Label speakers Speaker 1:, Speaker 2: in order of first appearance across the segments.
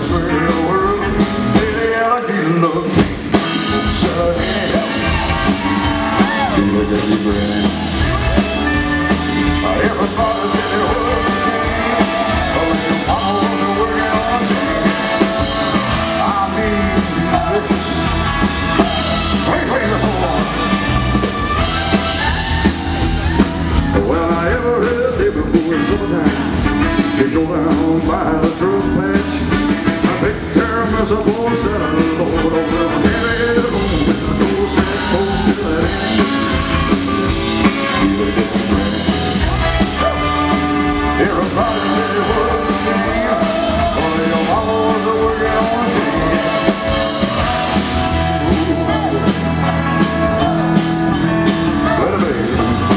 Speaker 1: swear the world. Baby, alligator love me. Shut it up. Feel like a breath. Everybody said it was a shame. Oh, your mama wasn't working on shame. I mean, vicious. Wait, hold on. Well, I ever heard it before summertime. They go down by the drug patch. I take care of myself, oh, said I, Lord, oh, well, I never get it home. I go set close to that end. Feel like it's a brand. Everybody said it was a shame. Only your mama was a working on a shame. Play the bass, man.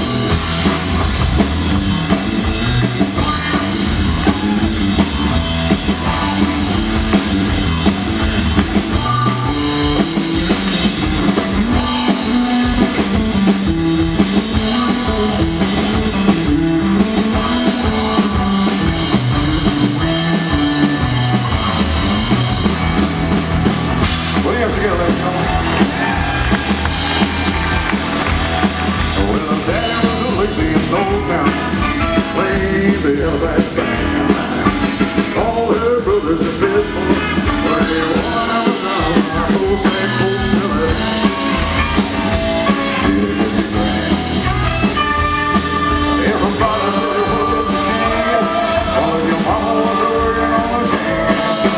Speaker 1: The Elvis band. All her brothers and best boys, where they won out of town. I go say, go sell it. Feel it in your brain. Everybody said it was a shame. All of your mama was working on a shame.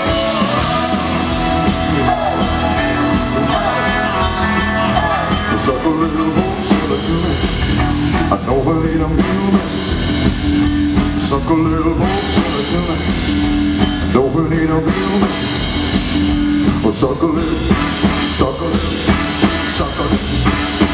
Speaker 1: Suck a little more, sell it to me. I know I need a new message. Suck a little more, sell it to me. Don't we need a real message? Well, suck a little, suck a little, suck a little.